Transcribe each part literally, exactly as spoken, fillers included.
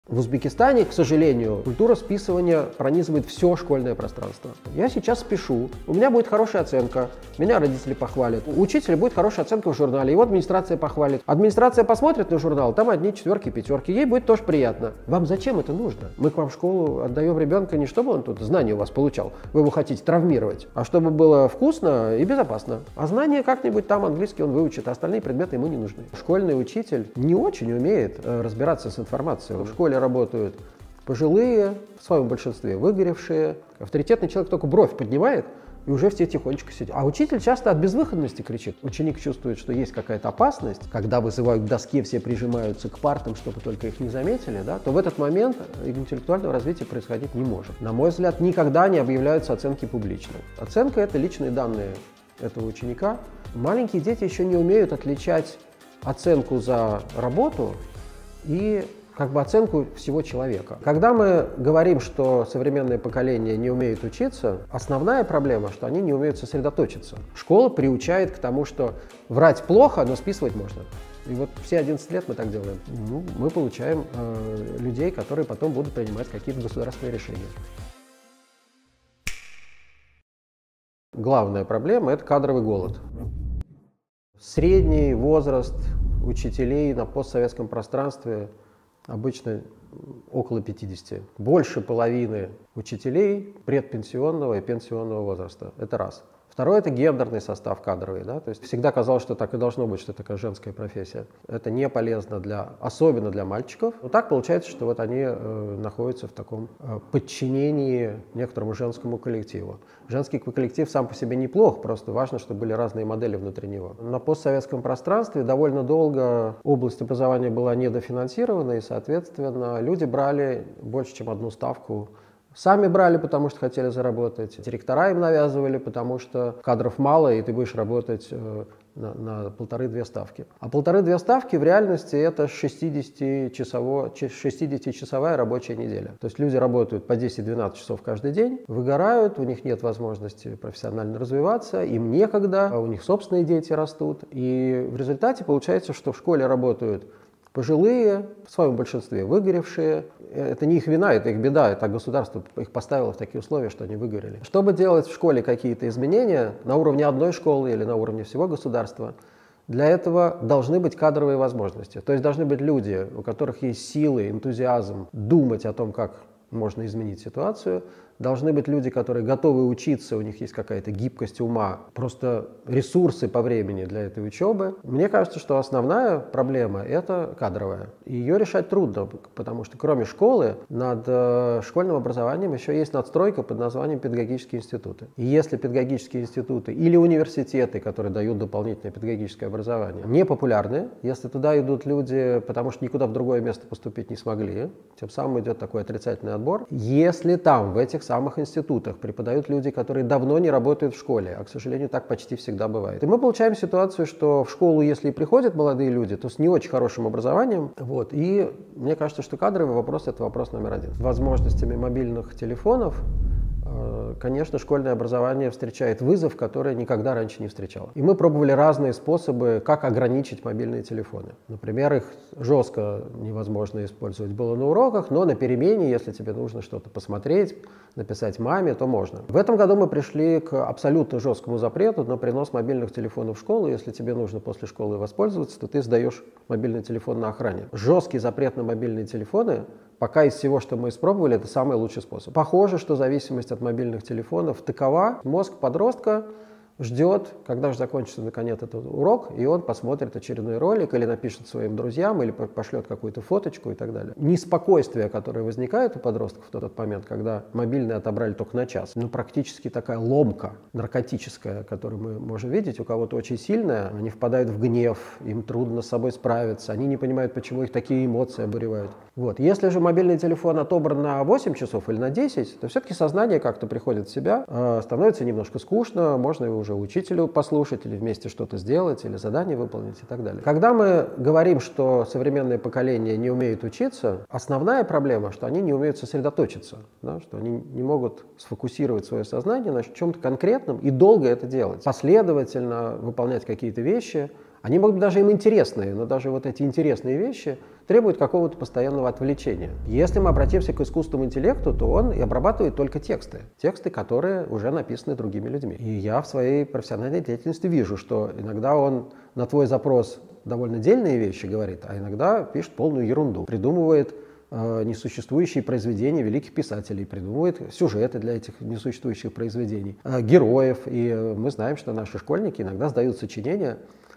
В Узбекистане, к сожалению, культура списывания пронизывает все школьное пространство. Я сейчас спешу, у меня будет хорошая оценка, меня родители похвалят, у учителя будет хорошая оценка в журнале, его администрация похвалит. Администрация посмотрит на журнал, там одни четверки, пятерки, ей будет тоже приятно. Вам зачем это нужно? Мы к вам в школу отдаем ребенка не чтобы он тут знания у вас получал, вы его хотите травмировать, а чтобы было вкусно и безопасно. А знания как-нибудь там английский он выучит, а остальные предметы ему не нужны. Школьный учитель не очень умеет э, разбираться с информацией. В школе работают пожилые, в своем большинстве выгоревшие. Авторитетный человек только бровь поднимает, и уже все тихонечко сидят. А учитель часто от безвыходности кричит. Ученик чувствует, что есть какая-то опасность. Когда вызывают к доске, все прижимаются к партам, чтобы только их не заметили, да, то в этот момент интеллектуального развития происходить не может. На мой взгляд, никогда не объявляются оценки публично. Оценка – это личные данные этого ученика. Маленькие дети еще не умеют отличать оценку за работу и как бы оценку всего человека. Когда мы говорим, что современное поколение не умеет учиться, основная проблема, что они не умеют сосредоточиться. Школа приучает к тому, что врать плохо, но списывать можно. И вот все одиннадцать лет мы так делаем. Ну, мы получаем э, людей, которые потом будут принимать какие-то государственные решения. Главная проблема – это кадровый голод. Средний возраст учителей на постсоветском пространстве обычно около пятидесяти. Больше половины учителей предпенсионного и пенсионного возраста. Это раз. Второе – это гендерный состав кадровый. Да? То есть всегда казалось, что так и должно быть, что это такая женская профессия. Это не полезно, для, особенно для мальчиков. Но так получается, что вот они э, находятся в таком э, подчинении некоторому женскому коллективу. Женский коллектив сам по себе неплох, просто важно, чтобы были разные модели внутри него. На постсоветском пространстве довольно долго область образования была недофинансирована, и, соответственно, люди брали больше, чем одну ставку. Сами брали, потому что хотели заработать. Директора им навязывали, потому что кадров мало, и ты будешь работать э, на, на полторы-две ставки. А полторы-две ставки в реальности это шестидесятичасовая рабочая неделя. То есть люди работают по десять-двенадцать часов каждый день, выгорают, у них нет возможности профессионально развиваться, им некогда, а у них собственные дети растут. И в результате получается, что в школе работают пожилые, в своем большинстве выгоревшие. Это не их вина, это их беда, это государство их поставило в такие условия, что они выгорели. Чтобы делать в школе какие-то изменения на уровне одной школы или на уровне всего государства, для этого должны быть кадровые возможности. То есть должны быть люди, у которых есть силы, энтузиазм думать о том, как можно изменить ситуацию. Должны быть люди, которые готовы учиться, у них есть какая-то гибкость ума, просто ресурсы по времени для этой учебы. Мне кажется, что основная проблема – это кадровая. И ее решать трудно, потому что кроме школы над э, школьным образованием еще есть надстройка под названием педагогические институты. И если педагогические институты или университеты, которые дают дополнительное педагогическое образование, не популярны, если туда идут люди, потому что никуда в другое место поступить не смогли, тем самым идет такой отрицательный отбор. Если там, в этих самых институтах преподают люди, которые давно не работают в школе, а, к сожалению, так почти всегда бывает. И мы получаем ситуацию, что в школу, если и приходят молодые люди, то с не очень хорошим образованием. Вот. И мне кажется, что кадровый вопрос – это вопрос номер один. С возможностями мобильных телефонов, конечно, школьное образование встречает вызов, который никогда раньше не встречало. И мы пробовали разные способы, как ограничить мобильные телефоны. Например, их жестко невозможно использовать было на уроках, но на перемене, если тебе нужно что-то посмотреть, написать маме, то можно. В этом году мы пришли к абсолютно жесткому запрету на принос мобильных телефонов в школу. Если тебе нужно после школы воспользоваться, то ты сдаешь мобильный телефон на охране. Жесткий запрет на мобильные телефоны пока из всего, что мы испробовали, это самый лучший способ. Похоже, что зависимость от мобильных телефонов такова. Мозг подростка ждет, когда же закончится наконец этот урок, и он посмотрит очередной ролик или напишет своим друзьям, или пошлет какую-то фоточку и так далее. Неспокойствие, которое возникает у подростков в тот момент, когда мобильные отобрали только на час, ну, практически такая ломка наркотическая, которую мы можем видеть, у кого-то очень сильная, они впадают в гнев, им трудно с собой справиться, они не понимают, почему их такие эмоции обуревают. Вот. Если же мобильный телефон отобран на восемь часов или на десять, то все-таки сознание как-то приходит в себя, становится немножко скучно, можно его уже учителю послушать, или вместе что-то сделать, или задание выполнить и так далее. Когда мы говорим, что современное поколение не умеет учиться, основная проблема, что они не умеют сосредоточиться, да, что они не могут сфокусировать свое сознание на чем-то конкретном и долго это делать, последовательно выполнять какие-то вещи. Они могут быть даже им интересные, но даже вот эти интересные вещи требует какого-то постоянного отвлечения. Если мы обратимся к искусственному интеллекту, то он и обрабатывает только тексты. Тексты, которые уже написаны другими людьми. И я в своей профессиональной деятельности вижу, что иногда он на твой запрос довольно дельные вещи говорит, а иногда пишет полную ерунду, придумывает э, несуществующие произведения великих писателей, придумывает сюжеты для этих несуществующих произведений, э, героев. И э, мы знаем, что наши школьники иногда сдают сочинения,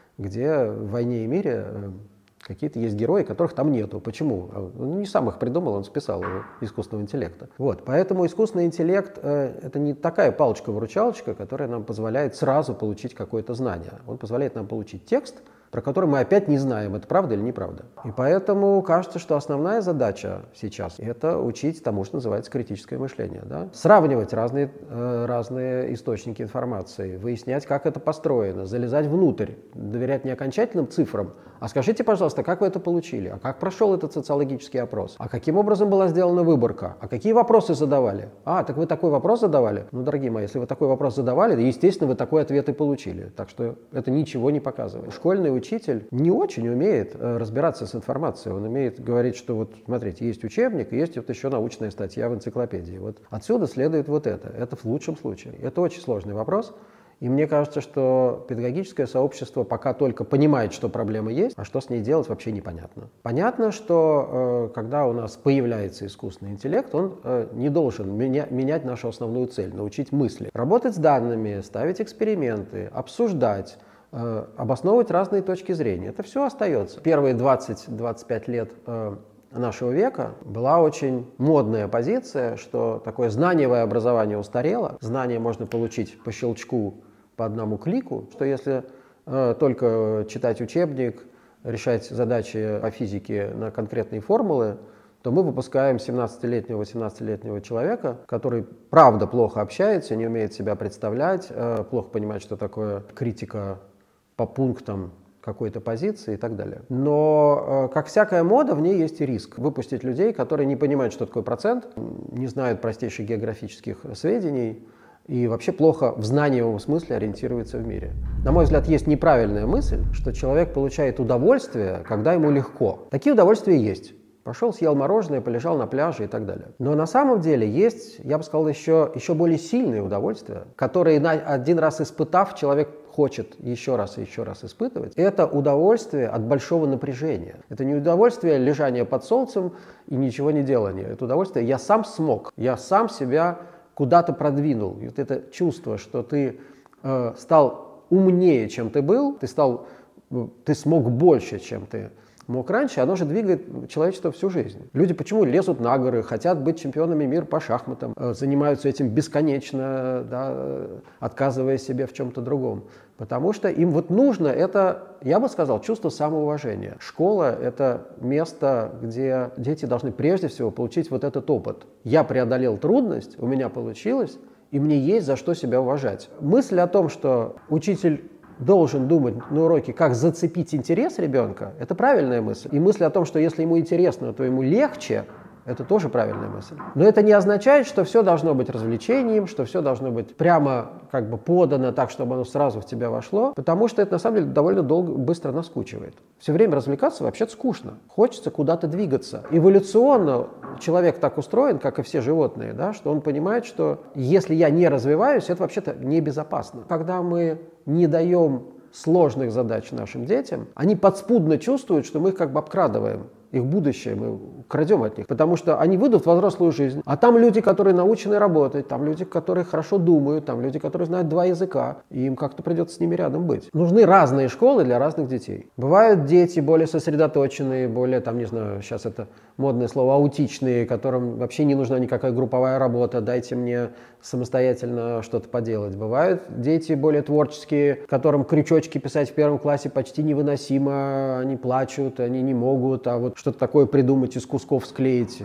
где в «Войне и мире» э, какие-то есть герои, которых там нету. Почему? Он не сам их придумал, он списал его искусственного интеллекта. Вот. Поэтому искусственный интеллект э, — это не такая палочка-выручалочка, которая нам позволяет сразу получить какое-то знание. Он позволяет нам получить текст, про который мы опять не знаем, это правда или неправда. И поэтому кажется, что основная задача сейчас — это учить тому, что называется критическое мышление. Да? Сравнивать разные, э, разные источники информации, выяснять, как это построено, залезать внутрь, доверять не окончательным цифрам, а скажите, пожалуйста, как вы это получили, а как прошел этот социологический опрос, а каким образом была сделана выборка, а какие вопросы задавали? А, так вы такой вопрос задавали? Ну, дорогие мои, если вы такой вопрос задавали, естественно, вы такой ответ и получили. Так что это ничего не показывает. Школьный учитель не очень умеет э, разбираться с информацией. Он умеет говорить, что вот, смотрите, есть учебник, есть вот еще научная статья в энциклопедии. Вот отсюда следует вот это. Это в лучшем случае. Это очень сложный вопрос. И мне кажется, что педагогическое сообщество пока только понимает, что проблема есть, а что с ней делать, вообще непонятно. Понятно, что э, когда у нас появляется искусственный интеллект, он э, не должен меня, менять нашу основную цель — научить мысли. Работать с данными, ставить эксперименты, обсуждать, э, обосновывать разные точки зрения. Это все остается. Первые двадцать-двадцать пять лет э, нашего века была очень модная позиция, что такое знаниевое образование устарело. Знания можно получить по щелчку, по одному клику, что если э, только читать учебник, решать задачи по физике на конкретные формулы, то мы выпускаем семнадцатилетнего, восемнадцатилетнего человека, который правда плохо общается, не умеет себя представлять, э, плохо понимает, что такое критика по пунктам какой-то позиции и так далее. Но, э, как всякая мода, в ней есть и риск. Выпустить людей, которые не понимают, что такое процент, не знают простейших географических сведений, и вообще плохо в знаниевом смысле ориентируется в мире. На мой взгляд, есть неправильная мысль, что человек получает удовольствие, когда ему легко. Такие удовольствия есть. Пошел, съел мороженое, полежал на пляже и так далее. Но на самом деле есть, я бы сказал, еще, еще более сильные удовольствия, которые один раз испытав, человек хочет еще раз и еще раз испытывать. Это удовольствие от большого напряжения. Это не удовольствие лежания под солнцем и ничего не делания. Это удовольствие «я сам смог», «я сам себя куда-то продвинул». И вот это чувство, что ты э, стал умнее, чем ты был, ты, стал, ты смог больше, чем ты мог раньше, оно же двигает человечество всю жизнь. Люди почему лезут на горы, хотят быть чемпионами мира по шахматам, э, занимаются этим бесконечно, да, отказывая себе в чем-то другом? Потому что им вот нужно это, я бы сказал, чувство самоуважения. Школа — это место, где дети должны прежде всего получить вот этот опыт. Я преодолел трудность, у меня получилось, и мне есть за что себя уважать. Мысль о том, что учитель должен думать на уроке, как зацепить интерес ребенка, это правильная мысль. И мысль о том, что если ему интересно, то ему легче, это тоже правильная мысль. Но это не означает, что все должно быть развлечением, что все должно быть прямо как бы подано так, чтобы оно сразу в тебя вошло, потому что это на самом деле довольно долго, быстро наскучивает. Все время развлекаться вообще скучно. Хочется куда-то двигаться. Эволюционно человек так устроен, как и все животные, да, что он понимает, что если я не развиваюсь, это вообще-то небезопасно. Когда мы не даем сложных задач нашим детям, они подспудно чувствуют, что мы их как бы обкрадываем. Их будущее мы крадем от них, потому что они выйдут в взрослую жизнь, а там люди, которые научены работать, там люди, которые хорошо думают, там люди, которые знают два языка, и им как-то придется с ними рядом быть. Нужны разные школы для разных детей. Бывают дети более сосредоточенные, более, там, не знаю, сейчас это модное слово, аутичные, которым вообще не нужна никакая групповая работа, дайте мне самостоятельно что-то поделать. Бывают дети более творческие, которым крючочки писать в первом классе почти невыносимо, они плачут, они не могут, а вот что-то такое придумать, из кусков склеить,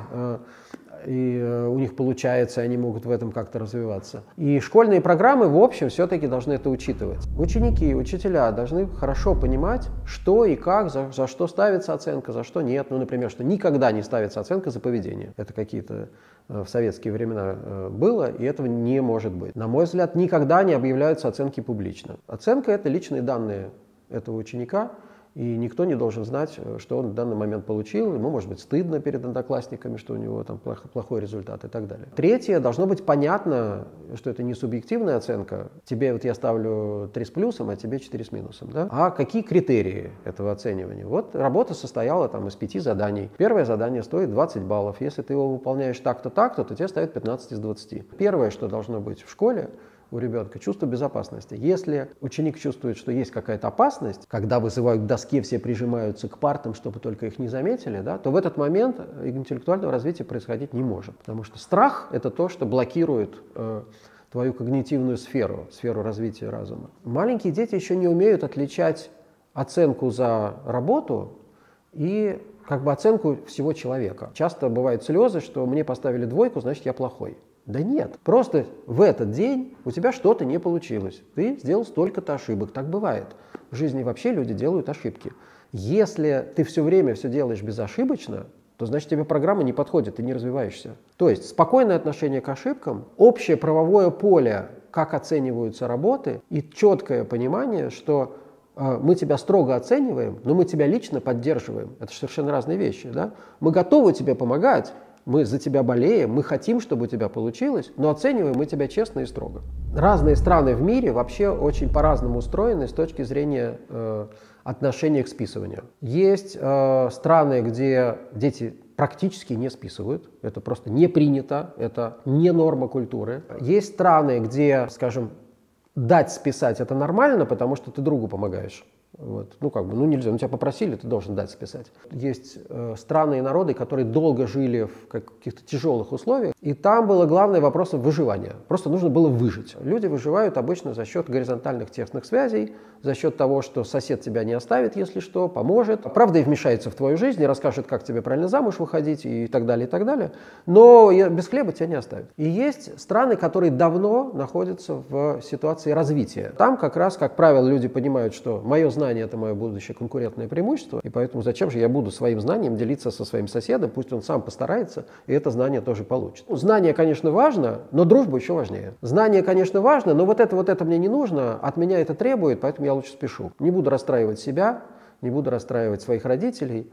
и у них получается, они могут в этом как-то развиваться. И школьные программы, в общем, все-таки должны это учитывать. Ученики, учителя должны хорошо понимать, что и как, за, за что ставится оценка, за что нет. Ну, например, что никогда не ставится оценка за поведение. Это какие-то в советские времена было, и этого не может быть. На мой взгляд, никогда не объявляются оценки публично. Оценка — это личные данные этого ученика, И никто не должен знать, что он в данный момент получил. Ему может быть стыдно перед одноклассниками, что у него там плохой результат и так далее. Третье, должно быть понятно, что это не субъективная оценка. Тебе вот я ставлю три с плюсом, а тебе четыре с минусом. Да? А какие критерии этого оценивания? Вот работа состояла там из пяти заданий. Первое задание стоит двадцать баллов. Если ты его выполняешь так-то, так-то, то тебе ставят пятнадцать из двадцати. Первое, что должно быть в школе, у ребенка чувство безопасности. Если ученик чувствует, что есть какая-то опасность, когда вызывают к доске, все прижимаются к партам, чтобы только их не заметили, да, то в этот момент интеллектуального развития происходить не может. Потому что страх — это то, что блокирует э, твою когнитивную сферу, сферу развития разума. Маленькие дети еще не умеют отличать оценку за работу и как бы оценку всего человека. Часто бывают слезы, что мне поставили двойку, значит я плохой. Да нет, просто в этот день у тебя что-то не получилось. Ты сделал столько-то ошибок. Так бывает. В жизни вообще люди делают ошибки. Если ты все время все делаешь безошибочно, то значит тебе программа не подходит, ты не развиваешься. То есть спокойное отношение к ошибкам, общее правовое поле, как оцениваются работы, и четкое понимание, что э, мы тебя строго оцениваем, но мы тебя лично поддерживаем. Это совершенно разные вещи. Да? Мы готовы тебе помогать. Мы за тебя болеем, мы хотим, чтобы у тебя получилось, но оцениваем мы тебя честно и строго. Разные страны в мире вообще очень по-разному устроены с точки зрения э, отношения к списыванию. Есть э, страны, где дети практически не списывают, это просто не принято, это не норма культуры. Есть страны, где, скажем, дать списать это нормально, потому что ты другу помогаешь. Вот. Ну, как бы, ну нельзя, ну тебя попросили, ты должен дать списать. Есть э, страны и народы, которые долго жили в каких-то тяжелых условиях, и там было главное вопросом выживания. Просто нужно было выжить. Люди выживают обычно за счет горизонтальных тесных связей, за счет того, что сосед тебя не оставит, если что, поможет. Правда, и вмешается в твою жизнь, и расскажет, как тебе правильно замуж выходить, и так далее, и так далее. Но без хлеба тебя не оставят. И есть страны, которые давно находятся в ситуации развития. Там как раз, как правило, люди понимают, что мое знание — это мое будущее конкурентное преимущество, и поэтому зачем же я буду своим знанием делиться со своим соседом, пусть он сам постарается, и это знание тоже получит. Ну, знание, конечно, важно, но дружба еще важнее. Знание, конечно, важно, но вот это, вот это мне не нужно, от меня это требует, поэтому я лучше спешу. Не буду расстраивать себя, не буду расстраивать своих родителей.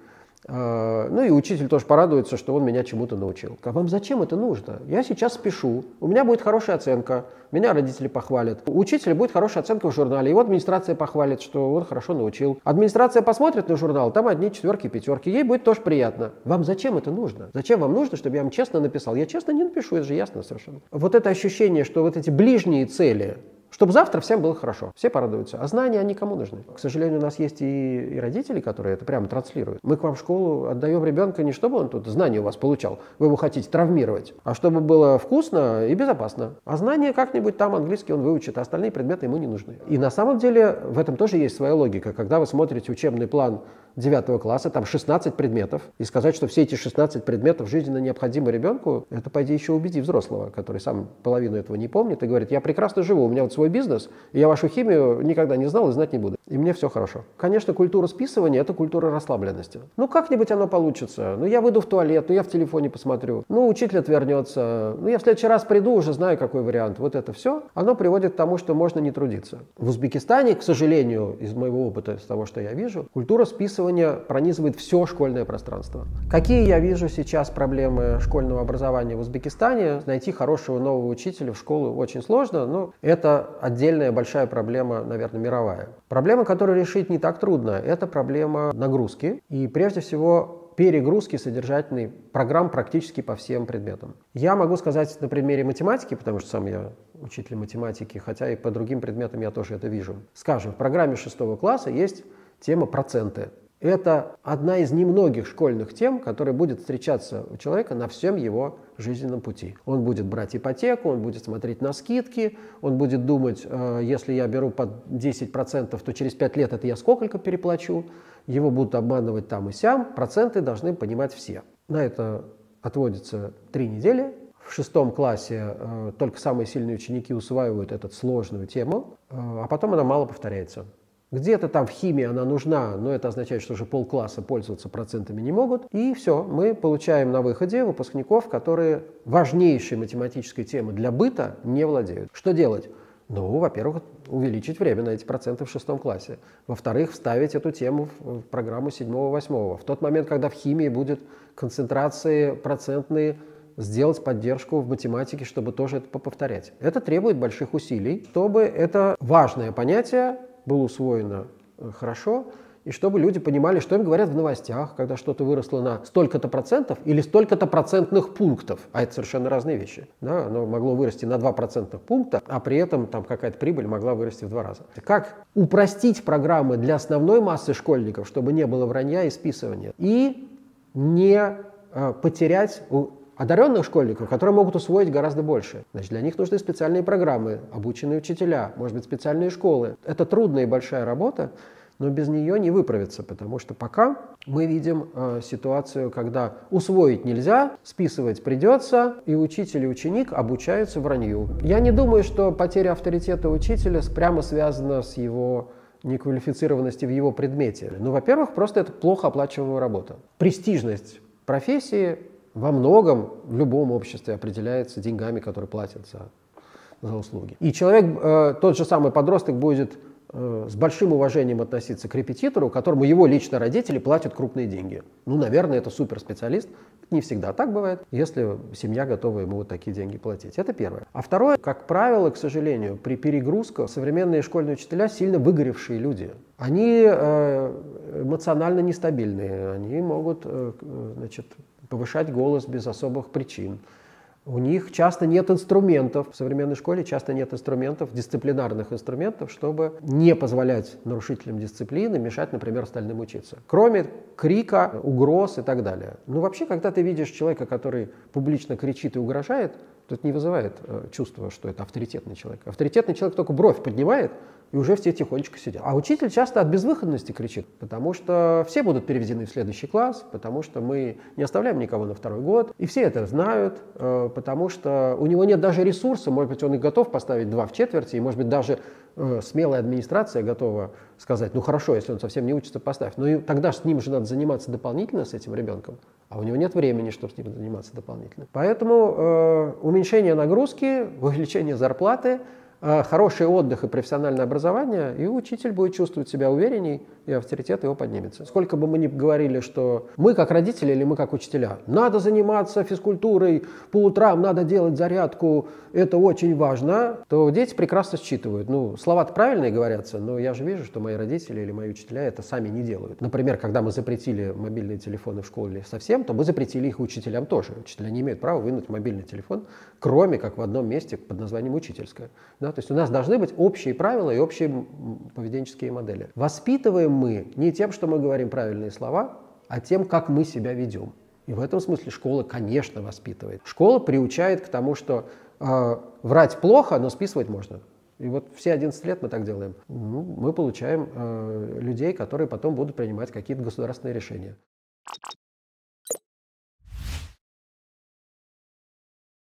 Ну и учитель тоже порадуется, что он меня чему-то научил. А вам зачем это нужно? Я сейчас спешу, у меня будет хорошая оценка, меня родители похвалят. У учителя будет хорошая оценка в журнале, его администрация похвалит, что он хорошо научил. Администрация посмотрит на журнал, там одни четверки, пятерки, ей будет тоже приятно. Вам зачем это нужно? Зачем вам нужно, чтобы я вам честно написал? Я честно не напишу, это же ясно совершенно. Вот это ощущение, что вот эти ближние цели, чтобы завтра всем было хорошо, все порадуются. А знания, они кому нужны? К сожалению, у нас есть и, и родители, которые это прямо транслируют. Мы к вам в школу отдаем ребенка не чтобы он тут знания у вас получал, вы его хотите травмировать, а чтобы было вкусно и безопасно. А знания как-нибудь там английский он выучит, а остальные предметы ему не нужны. И на самом деле в этом тоже есть своя логика. Когда вы смотрите учебный план девятого класса, там шестнадцать предметов, и сказать, что все эти шестнадцать предметов жизненно необходимы ребенку, это, пойди, еще убеди взрослого, который сам половину этого не помнит и говорит: я прекрасно живу, у меня вот свой бизнес, и я вашу химию никогда не знал и знать не буду. И мне все хорошо. Конечно, культура списывания — это культура расслабленности. Ну, как-нибудь оно получится. Ну, я выйду в туалет, ну, я в телефоне посмотрю. Ну, учитель отвернется. Ну, я в следующий раз приду, уже знаю, какой вариант. Вот это все, оно приводит к тому, что можно не трудиться. В Узбекистане, к сожалению, из моего опыта, из того, что я вижу, культура списывания пронизывает все школьное пространство. Какие я вижу сейчас проблемы школьного образования в Узбекистане? Найти хорошего нового учителя в школу очень сложно, но это отдельная большая проблема, наверное, мировая. Проблема, которую решить не так трудно, это проблема нагрузки и, прежде всего, перегрузки содержательной программ практически по всем предметам. Я могу сказать на примере математики, потому что сам я учитель математики, хотя и по другим предметам я тоже это вижу. Скажем, в программе шестого класса есть тема проценты. Это одна из немногих школьных тем, которая будет встречаться у человека на всем его жизненном пути. Он будет брать ипотеку, он будет смотреть на скидки, он будет думать, э, если я беру под десять процентов, то через пять лет это я сколько переплачу. Его будут обманывать там и сям. Проценты должны понимать все. На это отводится три недели. В шестом классе э, только самые сильные ученики усваивают эту сложную тему, э, а потом она мало повторяется. Где-то там в химии она нужна, но это означает, что уже полкласса пользоваться процентами не могут. И все, мы получаем на выходе выпускников, которые важнейшей математической темы для быта не владеют. Что делать? Ну, во-первых, увеличить время на эти проценты в шестом классе. Во-вторых, вставить эту тему в программу седьмого-восьмого. В тот момент, когда в химии будет концентрации процентные, сделать поддержку в математике, чтобы тоже это повторять. Это требует больших усилий, чтобы это важное понятие было усвоено хорошо, и чтобы люди понимали, что им говорят в новостях, когда что-то выросло на столько-то процентов или столько-то процентных пунктов. А это совершенно разные вещи. Да? Оно могло вырасти на два процентных пункта, а при этом там какая-то прибыль могла вырасти в два раза. Как упростить программы для основной массы школьников, чтобы не было вранья и списывания, и не э, потерять у одаренных школьников, которые могут усвоить гораздо больше. Значит, для них нужны специальные программы, обученные учителя, может быть, специальные школы. Это трудная и большая работа, но без нее не выправится, потому что пока мы видим э, ситуацию, когда усвоить нельзя, списывать придется, и учитель и ученик обучаются вранью. Я не думаю, что потеря авторитета учителя прямо связана с его неквалифицированностью в его предмете. Ну, во-первых, просто это плохо оплачиваемая работа. Престижность профессии во многом в любом обществе определяется деньгами, которые платят за, за услуги. И человек, э, тот же самый подросток, будет с большим уважением относиться к репетитору, которому его лично родители платят крупные деньги. Ну, наверное, это суперспециалист. Не всегда так бывает, если семья готова ему вот такие деньги платить. Это первое. А второе, как правило, к сожалению, при перегрузках современные школьные учителя сильно выгоревшие люди. Они э, эмоционально нестабильные, они могут э, значит, повышать голос без особых причин. У них часто нет инструментов, в современной школе часто нет инструментов, дисциплинарных инструментов, чтобы не позволять нарушителям дисциплины мешать, например, остальным учиться. Кроме крика, угроз и так далее. Ну, вообще, когда ты видишь человека, который публично кричит и угрожает, то это не вызывает э, чувства, что это авторитетный человек. Авторитетный человек только бровь поднимает, и уже все тихонечко сидят. А учитель часто от безвыходности кричит, потому что все будут переведены в следующий класс, потому что мы не оставляем никого на второй год, и все это знают, э, потому что у него нет даже ресурса, может быть, он и готов поставить два в четверти, и, может быть, даже э, смелая администрация готова сказать, ну хорошо, если он совсем не учится, поставь. Но и тогда с ним же надо заниматься дополнительно, с этим ребенком, а у него нет времени, чтобы с ним заниматься дополнительно. Поэтому э, уменьшение нагрузки, увеличение зарплаты, хороший отдых и профессиональное образование, и учитель будет чувствовать себя уверенней, и авторитет его поднимется. Сколько бы мы ни говорили, что мы как родители или мы как учителя, надо заниматься физкультурой, по утрам надо делать зарядку, это очень важно, то дети прекрасно считывают. Ну, слова-то правильные говорятся, но я же вижу, что мои родители или мои учителя это сами не делают. Например, когда мы запретили мобильные телефоны в школе совсем, то мы запретили их учителям тоже. Учителя не имеют права вынуть мобильный телефон, кроме как в одном месте под названием «учительская». Да, то есть у нас должны быть общие правила и общие поведенческие модели. Воспитываем мы не тем, что мы говорим правильные слова, а тем, как мы себя ведем. И в этом смысле школа, конечно, воспитывает. Школа приучает к тому, что э, врать плохо, но списывать можно. И вот все одиннадцать лет мы так делаем. Ну, мы получаем э, людей, которые потом будут принимать какие-то государственные решения.